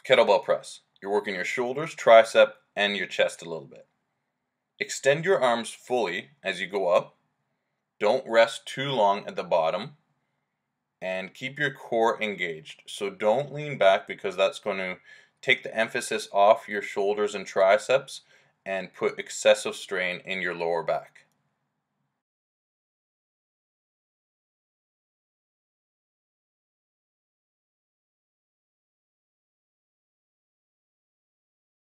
Kettlebell press. You're working your shoulders, tricep, and your chest a little bit. Extend your arms fully as you go up. Don't rest too long at the bottom. And keep your core engaged. So don't lean back because that's going to take the emphasis off your shoulders and triceps and put excessive strain in your lower back.